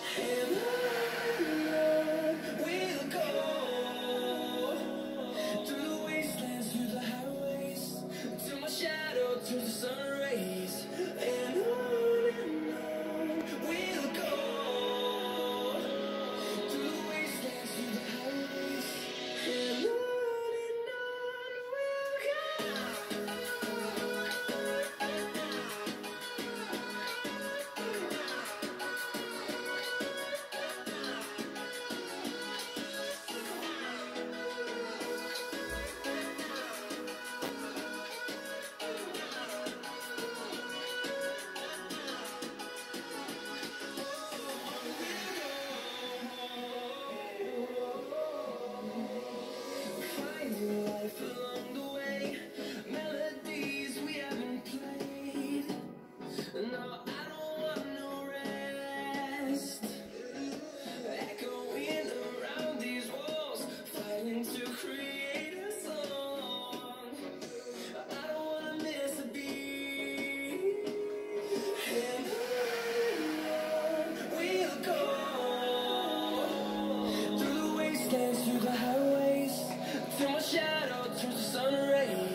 And on we'll go, through the wastelands, through the highways, till my shadow turns to sun rays. And on we'll go, through the wastelands, through the highways, and on we'll go. Finding life along the way, melodies we haven't played. No, I don't want no rest. Echoing around these walls, fighting to create a song. I don't wanna miss a beat. And on we'll go, through the wastelands, through the highways, till my shadow turns to sun rays.